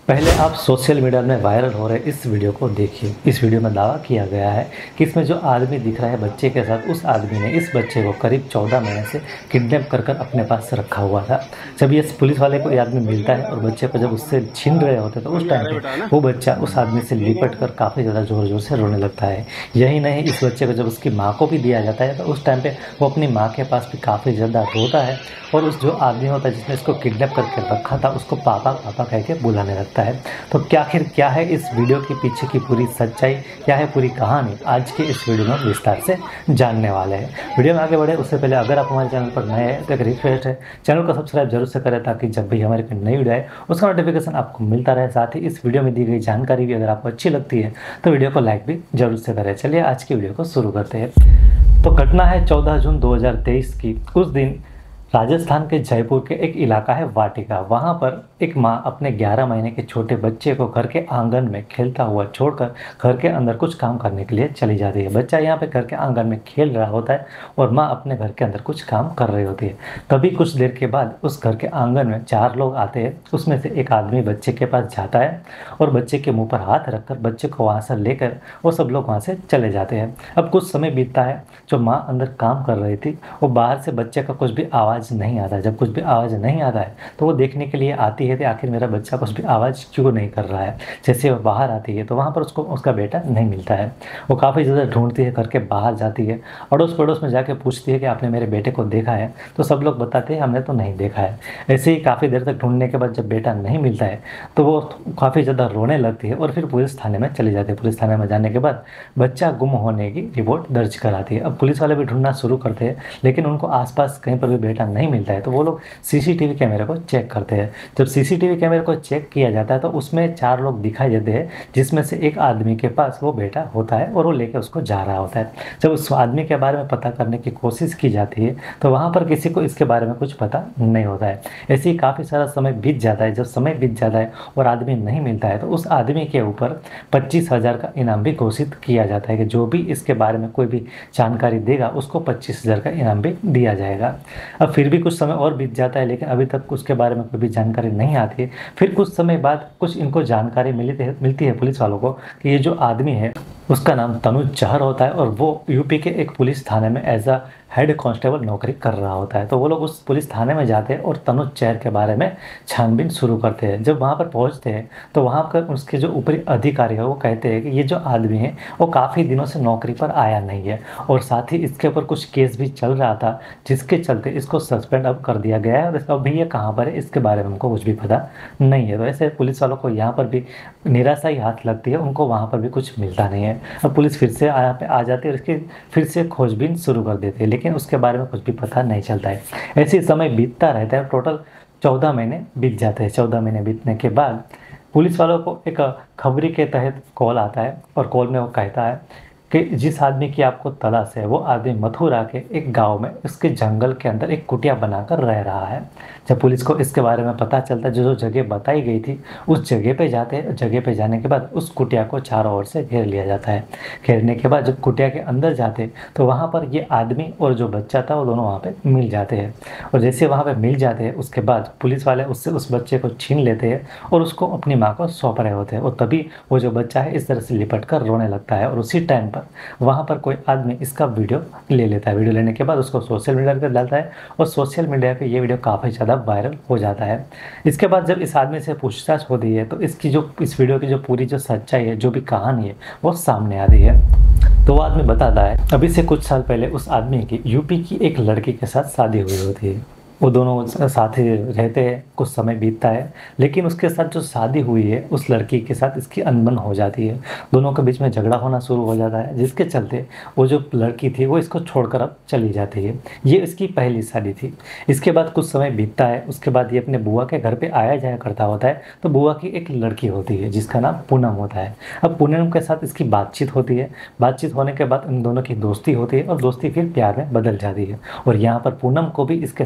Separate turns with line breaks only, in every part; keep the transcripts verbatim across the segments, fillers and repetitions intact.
पहले आप social media में वायरल हो रहे इस वीडियो को देखिए। इस वीडियो में दावा किया गया है कि इसमें जो आदमी दिख रहा है बच्चे के साथ, उस आदमी ने इस बच्चे को करीब चौदह महीने से किडनैप कर कर अपने पास रखा हुआ था। जब ये पुलिस वाले को ये आदमी मिलता है और बच्चे को जब उससे छीन रहे होते तो उस टाइम पे वो बच्चा उस आदमी से लिपट कर काफ़ी ज़्यादा ज़ोर ज़ोर से रोने लगता है। यही नहीं, इस बच्चे को जब उसकी माँ को भी दिया जाता है तो उस टाइम पे वो अपनी माँ के पास भी काफ़ी ज़्यादा रोता है और उस जो आदमी होता है जिसने इसको किडनैप करके रखा था उसको पापा पापा कह के बुलाने लगता है। तो क्या आखिर क्या है इस वीडियो के पीछे की पूरी सच्चाई, क्या है पूरी कहानी, आज के इस वीडियो में विस्तार से जानने वाले हैं। वीडियो में आगे बढ़े उससे पहले अगर आप हमारे चैनल पर नए हैं तो एक रिक्वेस्ट है, चैनल को सब्सक्राइब जरूर से करें ताकि जब भी हमारी कोई नई वीडियो आए उसका नोटिफिकेशन आपको मिलता रहे। साथ ही इस वीडियो में दी गई जानकारी भी अगर आपको अच्छी लगती है तो वीडियो को लाइक भी जरूर से करें। चलिए आज की वीडियो को शुरू करते हैं। तो घटना है चौदह जून दो हज़ार तेईस की। उस दिन राजस्थान के जयपुर के एक इलाका है वाटिका, वहाँ पर एक माँ अपने ग्यारह महीने के छोटे बच्चे को घर के आंगन में खेलता हुआ छोड़कर घर के अंदर कुछ काम करने के लिए चली जाती है। बच्चा यहाँ पे घर के आंगन में खेल रहा होता है और माँ अपने घर के अंदर कुछ काम कर रही होती है। तभी कुछ देर के बाद उस घर के आंगन में चार लोग आते हैं। उसमें से एक आदमी बच्चे के पास जाता है और बच्चे के मुँह पर हाथ रखकर बच्चे को वहाँ से लेकर वो सब लोग वहाँ से चले जाते हैं। अब कुछ समय बीतता है, जो माँ अंदर काम कर रही थी वो बाहर से बच्चे का कुछ भी आवाज़ नहीं आता है। जब कुछ भी आवाज़ नहीं आता है तो वो देखने के लिए आती है कि आखिर मेरा बच्चा कुछ भी आवाज़ क्यों नहीं कर रहा है। जैसे वो बाहर आती है तो वहाँ पर उसको उसका बेटा नहीं मिलता है। वो काफ़ी ज़्यादा ढूंढती है, करके बाहर जाती है, अड़ोस पड़ोस में जाके पूछती है कि आपने मेरे बेटे को देखा है, तो सब लोग बताते हैं हमने तो नहीं देखा है। ऐसे ही काफ़ी देर तक ढूंढने के बाद जब बेटा नहीं मिलता है तो वो काफ़ी ज़्यादा रोने लगती है और फिर पुलिस थाने में चली जाती है। पुलिस थाने में जाने के बाद बच्चा गुम होने की रिपोर्ट दर्ज कराती है। अब पुलिस वाले भी ढूंढना शुरू करते हैं लेकिन उनको आसपास कहीं पर भी बेटा नहीं मिलता है तो वो लोग सीसीटीवी कैमरे को चेक करते हैं। जब सीसीटीवी कैमरे को चेक किया जाता है तो उसमें चार लोग दिखाई देते हैं, जिसमें से एक आदमी के पास वो बेटा होता है और वो लेके उसको जा रहा होता है। जब उस आदमी के बारे में पता करने की कोशिश की जाती है तो वहाँ पर किसी को इसके बारे में कुछ पता नहीं होता है। ऐसे ही काफ़ी सारा समय बीत जाता है। जब समय बीत जाता है और आदमी नहीं मिलता है तो उस आदमी के ऊपर पच्चीस हज़ार का इनाम भी घोषित किया जाता है कि जो भी इसके बारे में कोई भी जानकारी देगा उसको पच्चीस हज़ार का इनाम भी दिया जाएगा। अब फिर भी कुछ समय और बीत जाता है लेकिन अभी तक उसके बारे में कोई भी जानकारी नहीं आती है। फिर कुछ समय बाद कुछ इनको जानकारी मिलती है मिलती है पुलिस वालों को कि ये जो आदमी है उसका नाम तनुज चहर होता है और वो यूपी के एक पुलिस थाने में एज अ हेड कांस्टेबल नौकरी कर रहा होता है। तो वो लोग उस पुलिस थाने में जाते हैं और तनुज चहर के बारे में छानबीन शुरू करते हैं। जब वहाँ पर पहुँचते हैं तो वहाँ पर उसके जो ऊपरी अधिकारी है वो कहते हैं कि ये जो आदमी है वो काफ़ी दिनों से नौकरी पर आया नहीं है और साथ ही इसके ऊपर कुछ केस भी चल रहा था जिसके चलते इसको सस्पेंड अब कर दिया गया है और इसका अभी ये कहाँ पर है इसके बारे में हमको कुछ भी पता नहीं है। तो ऐसे पुलिस वालों को यहाँ पर भी निराशा ही हाथ लगती है, उनको वहाँ पर भी कुछ मिलता नहीं है। अब पुलिस फिर से यहाँ पे आ जाती है और इसकी फिर से खोजबीन शुरू कर देती है लेकिन उसके बारे में कुछ भी पता नहीं चलता है। ऐसे समय बीतता रहता है, टोटल चौदह महीने बीत जाते हैं। चौदह महीने बीतने के बाद पुलिस वालों को एक खबरी के तहत कॉल आता है और कॉल में वो कहता है कि जिस आदमी की आपको तलाश है वो आदमी मथुरा के एक गांव में उसके जंगल के अंदर एक कुटिया बनाकर रह रहा है। जब पुलिस को इसके बारे में पता चलता है, जो जो जगह बताई गई थी उस जगह पे जाते हैं। जगह पे जाने के बाद उस कुटिया को चारों ओर से घेर लिया जाता है। घेरने के बाद जब कुटिया के अंदर जाते तो वहाँ पर ये आदमी और जो बच्चा था वो दोनों वहाँ पर मिल जाते हैं और जैसे वहाँ पर मिल जाते हैं उसके बाद पुलिस वाले उससे उस बच्चे को छीन लेते हैं और उसको अपनी माँ को सौंप रहे होते हैं और तभी वो जो बच्चा है इस तरह से लिपट कर रोने लगता है और उसी टाइम वहाँ पर कोई आदमी इसका वीडियो ले लेता है। वीडियो लेने के बाद उसको सोशल मीडिया पर डालता है और सोशल मीडिया पे ये वीडियो काफ़ी ज़्यादा वायरल हो जाता है। इसके बाद जब इस आदमी से पूछताछ होती है तो इसकी जो इस वीडियो की जो पूरी जो सच्चाई है, जो भी कहानी है वो सामने आती है। तो वो आदमी बताता है अभी से कुछ साल पहले उस आदमी की यूपी की एक लड़की के साथ शादी हुई होती है। वो दोनों साथ ही रहते हैं, कुछ समय बीतता है लेकिन उसके साथ जो शादी हुई है उस लड़की के साथ इसकी अनबन हो जाती है। दोनों के बीच में झगड़ा होना शुरू हो जाता है जिसके चलते वो जो लड़की थी वो इसको छोड़कर अब चली जाती है। ये इसकी पहली शादी थी। इसके बाद कुछ समय बीतता है, उसके बाद ये अपने बुआ के घर पर आया जाया करता होता है। तो बुआ की एक लड़की होती है जिसका नाम पूनम होता है। अब पूनम के साथ इसकी बातचीत होती है। बातचीत होने के बाद इन दोनों की दोस्ती होती है और दोस्ती फिर प्यार में बदल जाती है और यहाँ पर पूनम को भी इसके साथ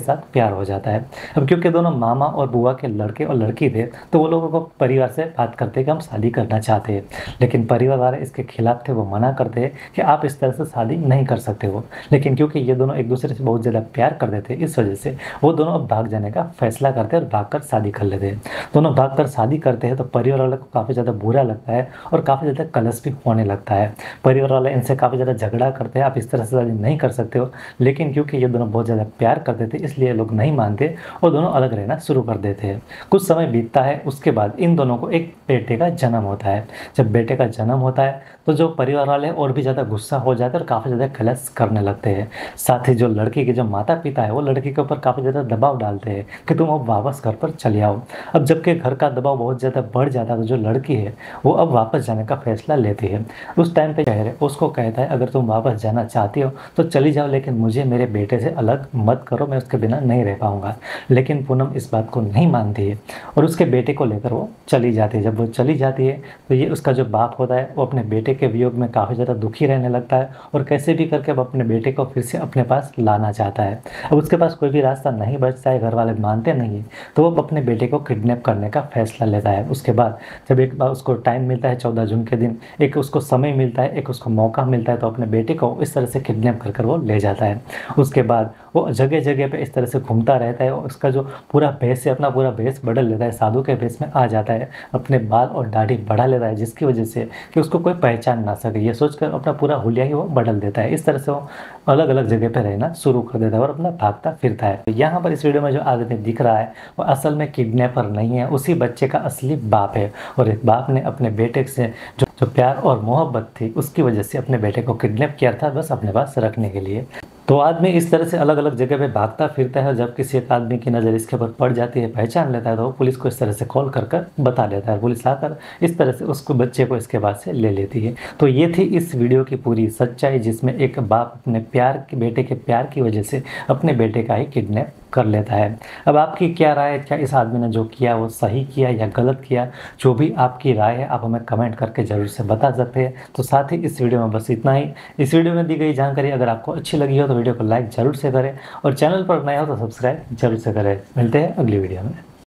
प्यार हो जाता है। अब क्योंकि दोनों मामा और बुआ के लड़के और लड़की थे, तो वो लोगों को परिवार से बात करते कि हम शादी करना चाहते हैं, लेकिन परिवार वाले इसके खिलाफ थे। वो मना करते हैं कि आप इस तरह से शादी नहीं कर सकते हो। लेकिन क्योंकि ये दोनों एक दूसरे से बहुत ज़्यादा प्यार करते थे, इस वजह से वो दोनों अब भाग जाने का फैसला करते हैं और भागकर शादी कर लेते हैं। दोनों भागकर शादी करते हैं तो परिवार वाले को काफ़ी ज़्यादा बुरा लगता है और काफ़ी ज़्यादा कलश भी होने लगता है। परिवार वाले इनसे काफ़ी ज़्यादा झगड़ा करते हैं, आप इस तरह से शादी नहीं कर सकते हो। लेकिन क्योंकि ये दोनों बहुत ज़्यादा प्यार करते थे, इसलिए लोग नहीं मानते और दोनों अलग रहना शुरू कर देते हैं। कुछ समय बीतता है, उसके बाद इन दोनों को एक बेटे का जन्म होता है। जब बेटे का जन्म होता है तो जो परिवार वाले हैं और भी ज़्यादा गुस्सा हो जाते हैं और काफ़ी ज़्यादा कलश करने लगते हैं। साथ ही जो लड़की के जो माता पिता है वो लड़की के ऊपर काफ़ी ज़्यादा दबाव डालते हैं कि तुम अब वापस घर पर चले आओ। अब जबकि घर का दबाव बहुत ज़्यादा बढ़ जाता है तो जो लड़की है वो अब वापस जाने का फैसला लेती है। उस टाइम पे शहर उसको कहता है अगर तुम वापस जाना चाहती हो तो चली जाओ, लेकिन मुझे मेरे बेटे से अलग मत करो, मैं उसके बिना नहीं रह पाऊंगा। लेकिन पूनम इस बात को नहीं मानती है और उसके बेटे को लेकर वो चली जाती है। जब वो चली जाती है तो ये उसका जो बाप होता है वो अपने बेटे के वियोग में काफ़ी ज़्यादा दुखी रहने लगता है और कैसे भी करके अब अपने बेटे को फिर से अपने पास लाना चाहता है। अब उसके पास कोई भी रास्ता नहीं बचता है, घर वाले मानते नहीं है, तो वो अपने बेटे को किडनैप करने का फैसला लेता है। उसके बाद जब एक बार उसको टाइम मिलता है, चौदह जून के दिन एक उसको समय मिलता है, एक उसको मौका मिलता है, तो अपने बेटे को इस तरह से किडनैप कर कर वो ले जाता है। उसके बाद वो जगह जगह पे इस तरह से घूमता रहता है और उसका जो पूरा भेष है अपना पूरा भेष बदल लेता है, साधु के भेष में आ जाता है, अपने बाल और दाढ़ी बढ़ा लेता है, जिसकी वजह से कि उसको कोई पहचान ना सके। ये सोचकर अपना पूरा हुलिया ही वो बदल देता है। इस तरह से वो अलग अलग जगह पे रहना शुरू कर देता है और अपना भागता फिरता है। तो यहाँ पर इस वीडियो में जो आदमी दिख रहा है वो असल में किडनैपर नहीं है, उसी बच्चे का असली बाप है। और एक बाप ने अपने बेटे से जो जो प्यार और मोहब्बत थी उसकी वजह से अपने बेटे को किडनैप किया था, बस अपने पास रखने के लिए। तो आदमी इस तरह से अलग अलग जगह पे भागता फिरता है और जब किसी एक आदमी की नज़र इसके ऊपर पड़ जाती है, पहचान लेता है, तो वो पुलिस को इस तरह से कॉल कर कर बता देता है। पुलिस आकर इस तरह से उसको बच्चे को इसके बाद से ले लेती है। तो ये थी इस वीडियो की पूरी सच्चाई, जिसमें एक बाप अपने प्यार के बेटे के प्यार की वजह से अपने बेटे का ही किडनैप कर लेता है। अब आपकी क्या राय है, क्या इस आदमी ने जो किया वो सही किया या गलत किया? जो भी आपकी राय है आप हमें कमेंट करके ज़रूर से बता सकते हैं। तो साथ ही इस वीडियो में बस इतना ही। इस वीडियो में दी गई जानकारी अगर आपको अच्छी लगी हो तो वीडियो को लाइक ज़रूर से करें और चैनल पर नया हो तो सब्सक्राइब जरूर से करें। मिलते हैं अगली वीडियो में।